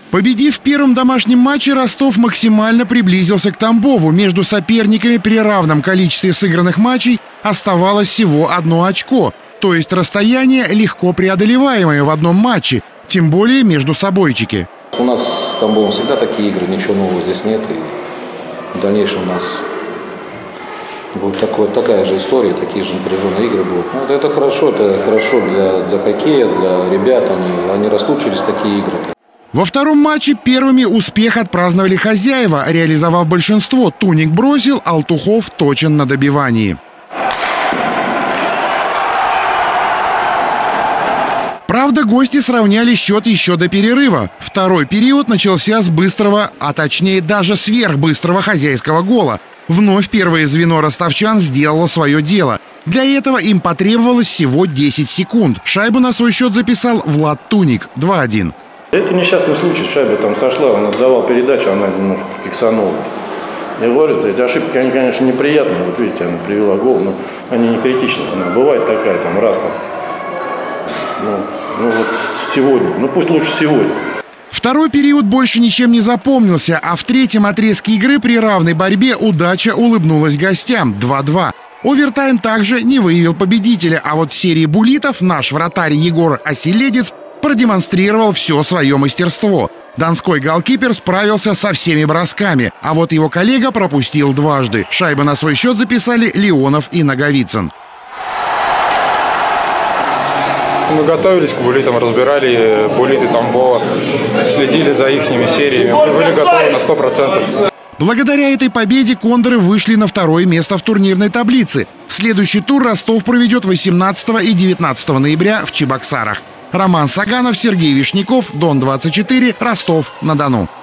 Победив в первом домашнем матче, Ростов максимально приблизился к Тамбову. Между соперниками при равном количестве сыгранных матчей оставалось всего 1 очко. То есть расстояние легко преодолеваемое в одном матче, тем более между собойчики. У нас с Тамбовом всегда такие игры, ничего нового здесь нет. И в дальнейшем у нас будет такая же история, такие же напряженные игры будут. Ну, это хорошо для хоккея, для ребят. Они растут через такие игры. Во втором матче первыми успех отпраздновали хозяева. Реализовав большинство, Туник бросил, Алтухов точен на добивании. Правда, гости сравняли счет еще до перерыва. Второй период начался с быстрого, а точнее даже сверхбыстрого хозяйского гола. Вновь первое звено ростовчан сделало свое дело. Для этого им потребовалось всего 10 секунд. Шайбу на свой счет записал Влад Туник, 2-1. Это несчастный случай, шайба там сошла, он отдавал передачу, она немножко киксанула. Я говорю, эти ошибки, они, конечно, неприятные, вот видите, она привела гол, но они не критичны. Она бывает такая, там, раз там. Ну вот сегодня, ну пусть лучше сегодня. Второй период больше ничем не запомнился, а в третьем отрезке игры при равной борьбе удача улыбнулась гостям, 2-2. Овертайм также не выявил победителя, а вот в серии буллитов наш вратарь Егор Оселедец продемонстрировал все свое мастерство. Донской голкипер справился со всеми бросками, а вот его коллега пропустил дважды. Шайбы на свой счет записали Леонов и Наговицын. Мы готовились к буллитам, разбирали буллиты Тамбова, следили за ихними сериями. Мы были готовы на 100%. Благодаря этой победе кондоры вышли на второе место в турнирной таблице. Следующий тур Ростов проведет 18 и 19 ноября в Чебоксарах. Роман Саганов, Сергей Вишняков, Дон 24, Ростов-на-Дону.